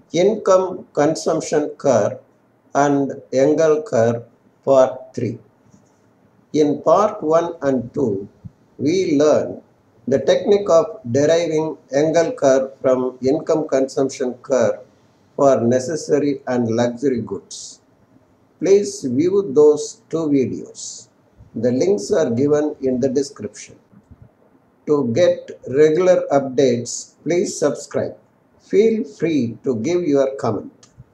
Income Consumption Curve and Engel Curve Part 3. In Part 1 and 2, we learned the technique of deriving Engel curve from income consumption curve for necessary and luxury goods. Please view those two videos. The links are given in the description. To get regular updates, please subscribe. Feel free to give your comment.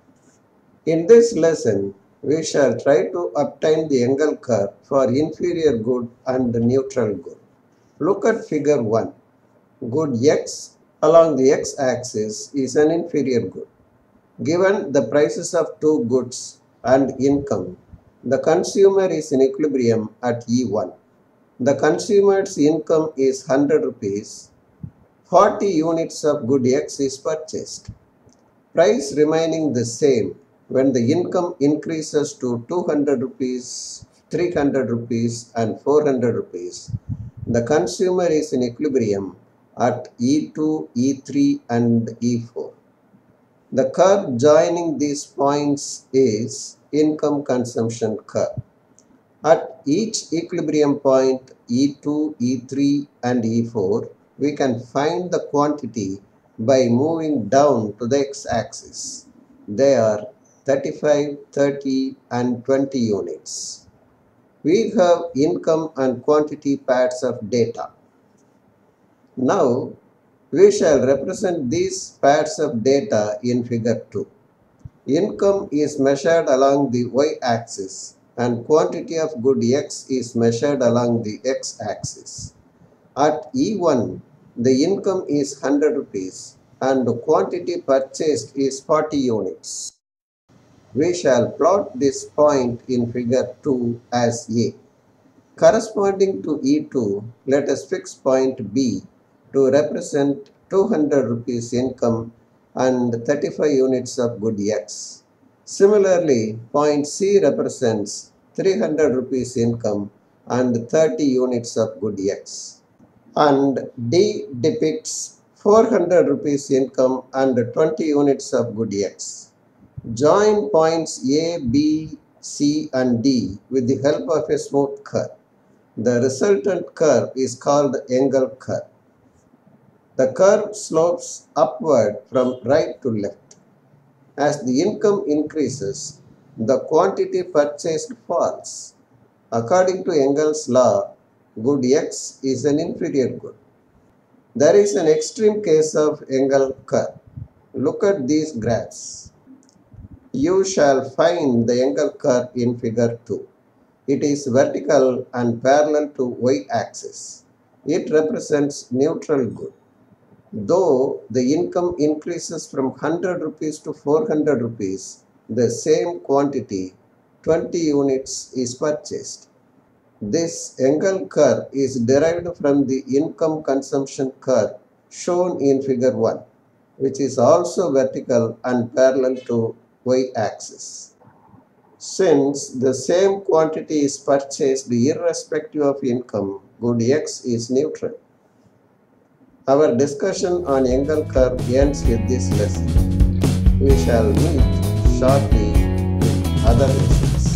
In this lesson, we shall try to obtain the Engel curve for inferior good and neutral good. Look at figure 1. Good X along the x-axis is an inferior good. Given the prices of two goods and income, the consumer is in equilibrium at E1. The consumer's income is 100 rupees. 40 units of good X is purchased. Price remaining the same when the income increases to 200 rupees, 300 rupees and 400 rupees. The consumer is in equilibrium at E2, E3 and E4. The curve joining these points is income consumption curve. At each equilibrium point E2, E3 and E4, we can find the quantity by moving down to the x-axis. They are 35, 30 and 20 units. We have income and quantity pairs of data. Now, we shall represent these pairs of data in figure 2. Income is measured along the y-axis and quantity of good X is measured along the x-axis. At E1, the income is 100 rupees and the quantity purchased is 40 units. We shall plot this point in figure 2 as A. Corresponding to E2, let us fix point B to represent 200 rupees income and 35 units of good X. Similarly, point C represents 300 rupees income and 30 units of good X. And D depicts 400 rupees income and 20 units of good X. Join points A, B, C and D with the help of a smooth curve. The resultant curve is called Engel curve. The curve slopes upward from right to left. As the income increases, the quantity purchased falls. According to Engel's law, good X is an inferior good. There is an extreme case of Engel curve. Look at these graphs. You shall find the Engel curve in figure 2. It is vertical and parallel to y-axis. It represents neutral good. Though the income increases from 100 rupees to 400 rupees, the same quantity, 20 units, is purchased. This Engel curve is derived from the income consumption curve shown in figure 1, which is also vertical and parallel to y-axis. Since the same quantity is purchased irrespective of income, good X is neutral. Our discussion on Engel curve ends with this lesson. We shall meet shortly with other lessons.